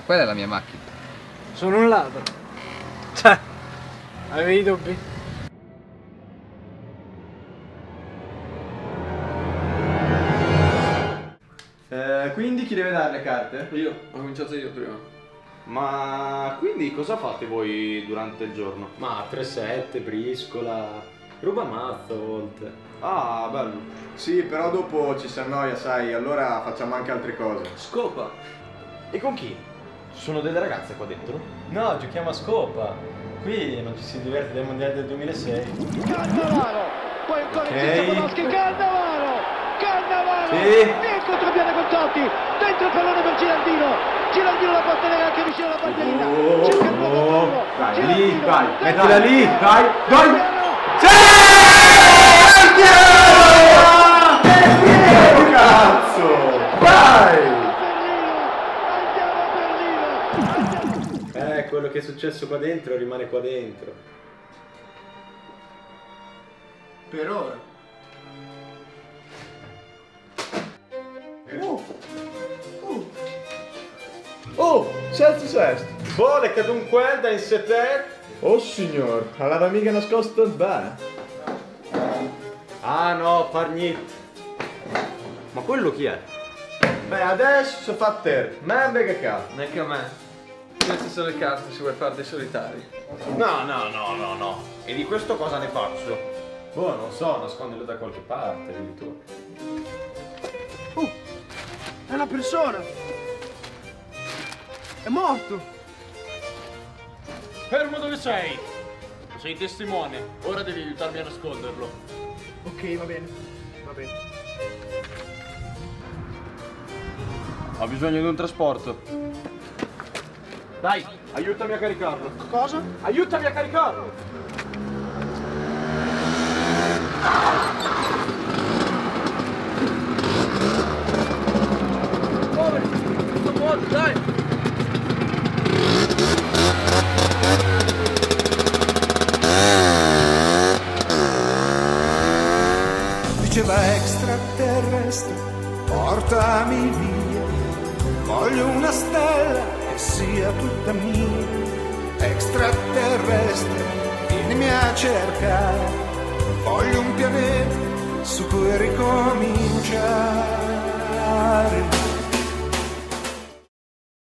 quella è la mia macchina. Sono un ladro. Cioè, avevi dubbi? Quindi chi deve dare le carte? Io, ho cominciato io prima. Ma quindi cosa fate voi durante il giorno? Ma 3-7, briscola, ruba mazzo a volte. Ah, bello. Sì, però dopo ci si annoia, sai, allora facciamo anche altre cose. Scopa! E con chi? Ci sono delle ragazze qua dentro? No, giochiamo a scopa. Qui non ci si diverte dai mondiali del 2006. Cannavaro! Poi ancora Ok. in Zablocchi, Cannavaro! Cannavaro! Sì. E il contropiede con Totti! Dentro il pallone per Giraldino! Giraldino la può tenere anche vicino alla bandierina! Cerca il nuovo tiro! Dai, lì, Giraldino, dai, dentro mettila lì, il dai, dai! Piero! Cazzo! Dai! Andiamo a Berlino! Quello che è successo qua dentro rimane qua dentro. Per ora. Oh, Chelsea est! Vuole che dunque da in sete? Oh signor, aveva mica nascosto bene. Ah no, parnit. Ma quello chi è? Beh, adesso si fa te, me che cazzo. Neanche a me. Queste sono le carte se vuoi fare dei solitari. No. E di questo cosa ne faccio? Boh, non so, nascondilo da qualche parte, vedi tu. È una persona! È morto! Fermo dove sei! Sei testimone, ora devi aiutarmi a nasconderlo. Ok, va bene. Va bene. Ho bisogno di un trasporto. Dai, Aiutami a caricarlo. Cosa? Aiutami a caricarlo! Dai! Diceva extraterrestre, portami via, voglio una stella che sia tutta mia. Extraterrestre, vienimi a cercare, voglio un pianeta su cui ricominciare.